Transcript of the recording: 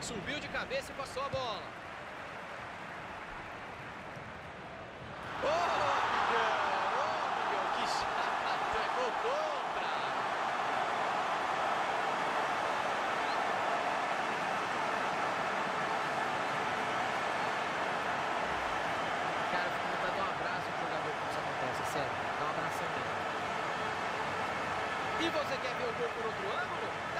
Subiu de cabeça e passou a bola. Miguel, que chato, é gol contra. Cara, eu fico com vontade de dar um abraço pro jogador quando isso acontece, sério. Dá um abração nele. E você quer ver o gol por outro ângulo?